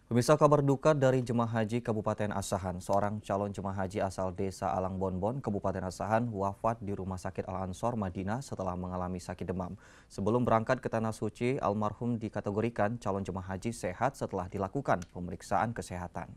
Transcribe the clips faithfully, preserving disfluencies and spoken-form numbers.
Pemirsa, kabar duka dari jemaah haji Kabupaten Asahan. Seorang calon jemaah haji asal desa Alang Bonbon, Kabupaten Asahan, wafat di Rumah Sakit Al-Ansor, Madinah setelah mengalami sakit demam. Sebelum berangkat ke Tanah Suci, almarhum dikategorikan calon jemaah haji sehat setelah dilakukan pemeriksaan kesehatan.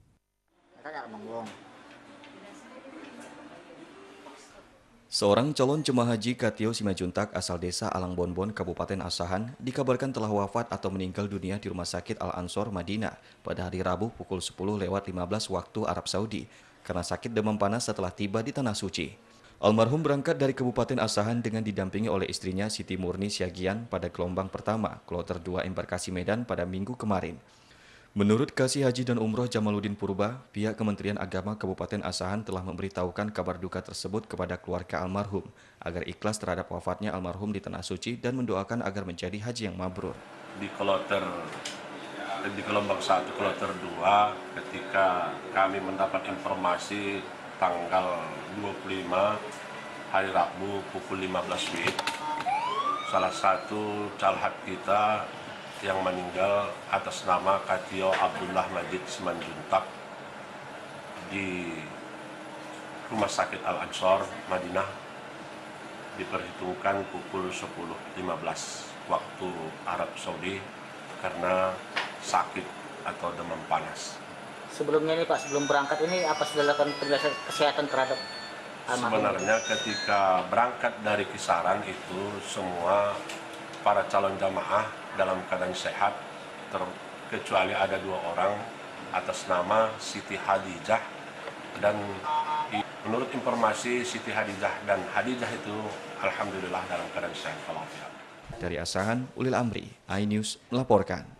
Seorang calon jemaah haji Katio Simajuntak asal desa Alang Bonbon, Kabupaten Asahan, dikabarkan telah wafat atau meninggal dunia di Rumah Sakit Al-Ansor, Madinah pada hari Rabu pukul sepuluh lewat lima belas waktu Arab Saudi karena sakit demam panas setelah tiba di Tanah Suci. Almarhum berangkat dari Kabupaten Asahan dengan didampingi oleh istrinya Siti Murni Syagian pada gelombang pertama, kloter dua embarkasi Medan pada minggu kemarin. Menurut Kasih Haji dan Umroh Jamaluddin Purba, pihak Kementerian Agama Kabupaten Asahan telah memberitahukan kabar duka tersebut kepada keluarga almarhum agar ikhlas terhadap wafatnya almarhum di Tanah Suci dan mendoakan agar menjadi haji yang mabrur. Di kloter di gelombang satu kloter dua ketika kami mendapat informasi tanggal dua puluh lima hari Rabu pukul lima belas W I B, salah satu calhat kita yang meninggal atas nama Katio Abdullah Majid Simanjuntak di Rumah Sakit Al-Ansor, Madinah, diperhitungkan pukul sepuluh lima belas waktu Arab Saudi karena sakit atau demam panas. Sebelumnya ini Pak, sebelum berangkat ini apa sudah dilakukan penjelasan kesehatan terhadap almarhum? Sebenarnya ketika berangkat dari kisaran itu semua para calon jamaah dalam keadaan sehat, kecuali ada dua orang atas nama Siti Hadijah, dan menurut informasi Siti Hadijah dan Hadijah itu alhamdulillah dalam keadaan sehat walafiat. Dari Asahan, Ulil Amri, iNews melaporkan.